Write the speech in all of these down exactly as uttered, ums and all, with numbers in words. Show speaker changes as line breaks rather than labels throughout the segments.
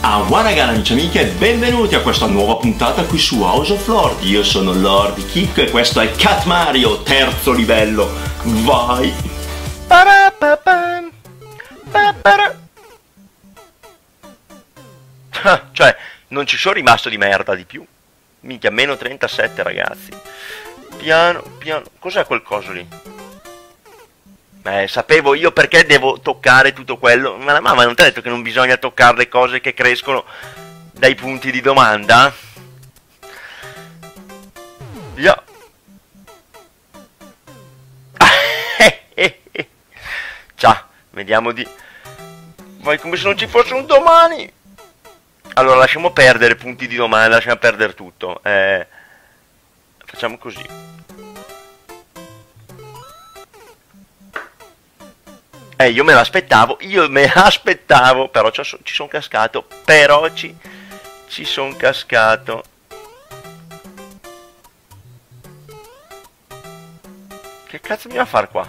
Awanagana amici e amiche, benvenuti a questa nuova puntata qui su House of Lord. Io sono Lord Kiko e questo è Cat Mario, terzo livello. Vai!
Ah, cioè, non ci sono rimasto di merda di più. Minchia, meno trentasette ragazzi. Piano, piano. Cos'è quel coso lì? Eh, sapevo io perché devo toccare tutto quello. Ma la mamma non ti ha detto che non bisogna toccare le cose che crescono dai punti di domanda? Via. Ciao, vediamo di... Vai come se non ci fosse un domani. Allora lasciamo perdere punti di domanda, lasciamo perdere tutto. Eh, facciamo così. Eh, io me l'aspettavo, io me l'aspettavo, però ci sono cascato, però ci, ci sono cascato. Che cazzo mi va a far qua?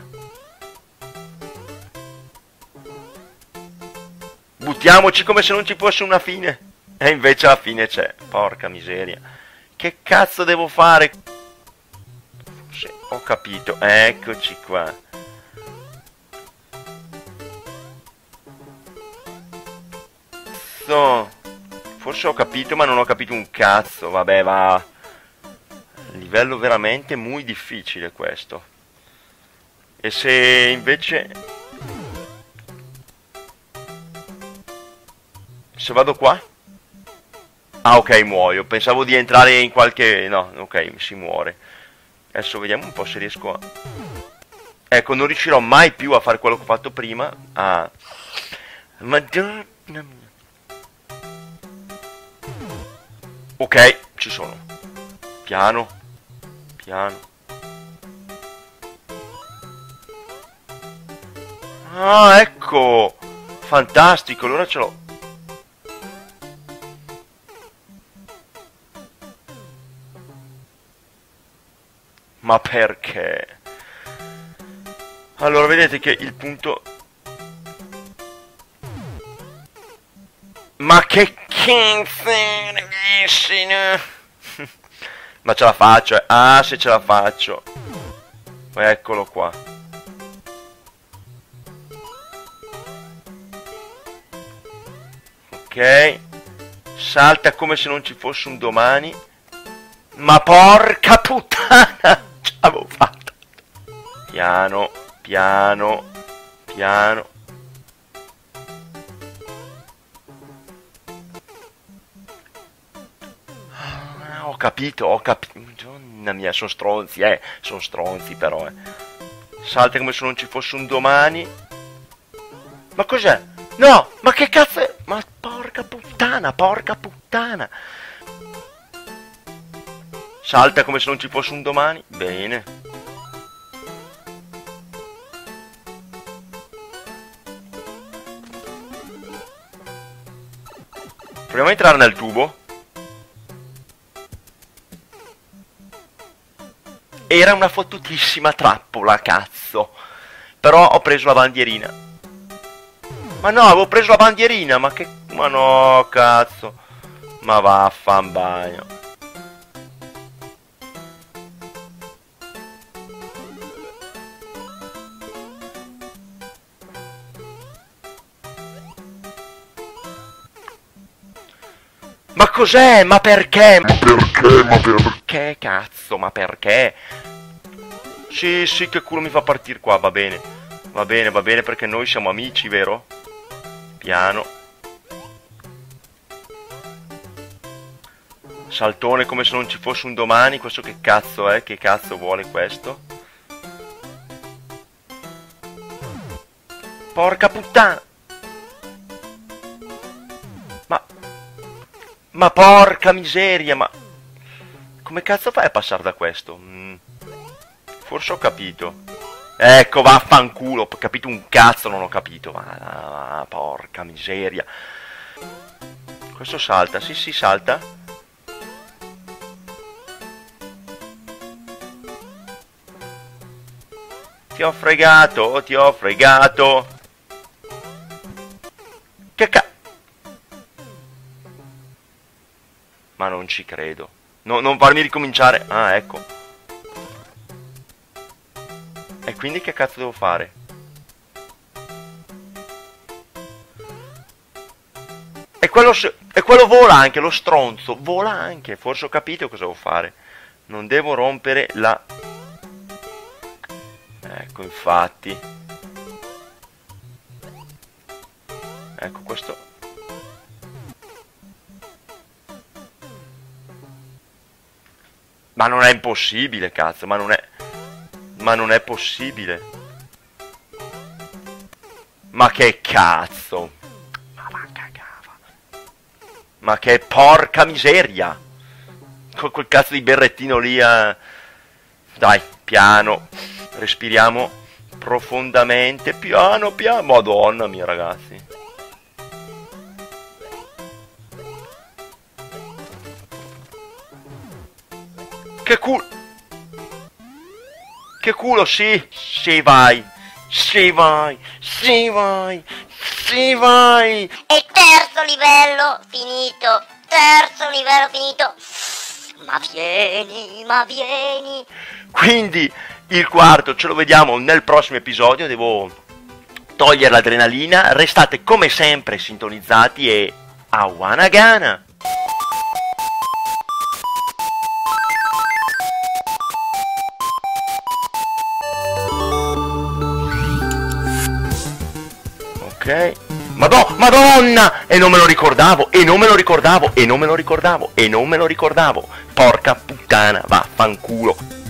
Buttiamoci come se non ci fosse una fine. E invece alla fine c'è, porca miseria. Che cazzo devo fare? Sì, ho capito, eccoci qua. Forse ho capito, ma non ho capito un cazzo. Vabbè, va. Livello veramente molto difficile questo. E se invece... Se vado qua? Ah, ok, muoio. Pensavo di entrare in qualche... No, ok, si muore. Adesso vediamo un po' se riesco a... Ecco, non riuscirò mai più a fare quello che ho fatto prima. Ah. Madonna mia. Ok, ci sono. Piano. Piano. Ah, ecco. Fantastico, allora ce l'ho. Ma perché? Allora, vedete che il punto... Ma che cazzo, ragazzi, no? Ma ce la faccio, eh. Ah, se ce la faccio. Eccolo qua. Ok. Salta come se non ci fosse un domani. Ma porca puttana! Ce l'avevo fatta. Piano, piano, piano. Ho capito, ho capito. Madonna mia, sono stronzi, eh. Sono stronzi però, eh. Salta come se non ci fosse un domani. Ma cos'è? No, ma che cazzo è? Ma porca puttana, porca puttana. Salta come se non ci fosse un domani. Bene. Proviamo a entrare nel tubo. Era una fottutissima trappola, cazzo. Però ho preso la bandierina. Ma no, avevo preso la bandierina, ma che... Ma no, cazzo. Ma vaffan bagno. Ma cos'è? Ma perché?
Ma perché? Ma perché?
Che cazzo? Ma perché? Sì, sì, che culo mi fa partire qua, va bene. Va bene, va bene, perché noi siamo amici, vero? Piano. Saltone come se non ci fosse un domani. Questo che cazzo è? Che cazzo vuole questo? Porca puttana! Ma... Ma porca miseria, ma... Come cazzo fai a passare da questo? Mm. Forse ho capito. Ecco, vaffanculo, ho capito un cazzo, non ho capito. Ma, porca miseria. Questo salta, sì, sì, salta. Ti ho fregato, ti ho fregato. Che ca... Ma non ci credo. No, non farmi ricominciare. Ah, ecco. E quindi che cazzo devo fare? E quello, e quello vola anche, lo stronzo. Vola anche. Forse ho capito cosa devo fare. Non devo rompere la... Ecco, infatti. Ecco questo. Ma non è impossibile, cazzo, ma non è... Ma non è possibile. Ma che cazzo. Ma va cagava. Ma che porca miseria. Con quel cazzo di berrettino lì a... Dai, piano. Respiriamo profondamente. Piano, piano. Madonna mia, ragazzi. Che culo. Che culo, sì. Sì, vai. Sì, vai. Sì, vai. Sì, vai.
E terzo livello finito. Terzo livello finito. Ma vieni, ma vieni.
Quindi il quarto ce lo vediamo nel prossimo episodio. Devo togliere l'adrenalina. Restate come sempre sintonizzati e a Wanagana. Ok. Madò, Madonna! E non me lo ricordavo, e non me lo ricordavo, e non me lo ricordavo, e non me lo ricordavo. Porca puttana, vaffanculo.